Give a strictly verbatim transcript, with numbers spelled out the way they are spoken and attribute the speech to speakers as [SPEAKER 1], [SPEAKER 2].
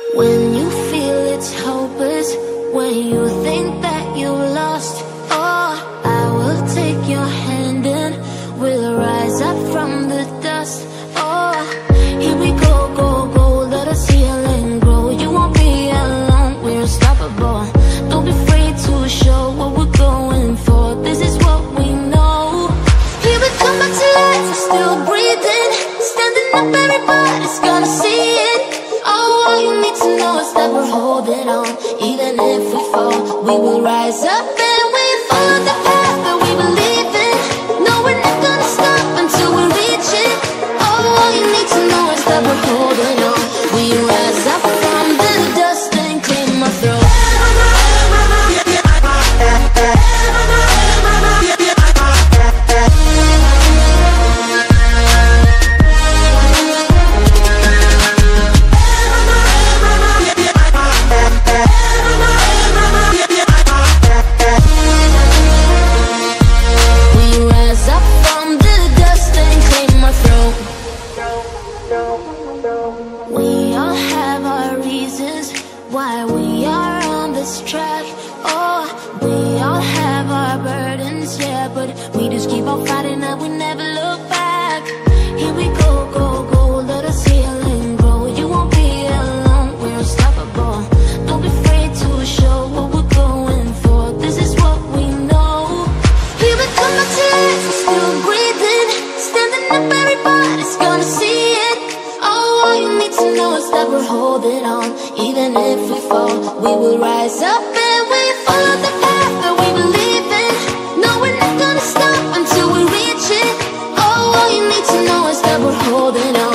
[SPEAKER 1] When you feel it's hopeless, when you think that you lost, oh, I will take your hand and we'll rise up from the dust. Oh, here we go, go, go, let us heal and grow. You won't be alone, we're unstoppable. Don't be afraid to show what we're going for. This is what we know. Here we come back to life, we're still breathing. Standing up, everybody's gonna see it. Oh, all you need to know is that we're holding on. Even if we fall, we will rise up and we follow the path that we believe in. No, we're not gonna stop until we reach it. Oh, all you need to know is that we're holding on. We rise up from the dust and clean my throat. We all have our reasons why we are on this track. Oh, we all have our burdens, yeah, but we just keep on fighting and we never look back. Here we go, go, go, let us heal and grow. You won't be alone, we're unstoppable. Don't be afraid to show what we're going for. This is what we know. Here we come back to life, we're still breathing. Standing up, everybody's gonna see it. Oh, all you need to know is that we're holding on. Even if we fall, we will rise up and we follow the path that we believe in. No, we're not gonna stop until we reach it. Oh, all you need to know is that we're holding on.